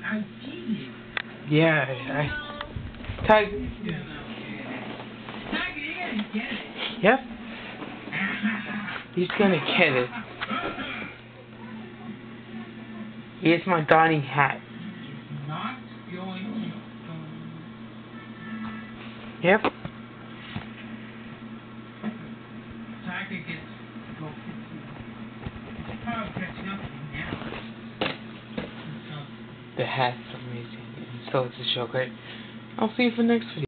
Yeah, Tiger. Yep. He's gonna get it. Here's my Donnie hat. Yep. The hat's amazing, and so is the chocolate. I'll see you for next video.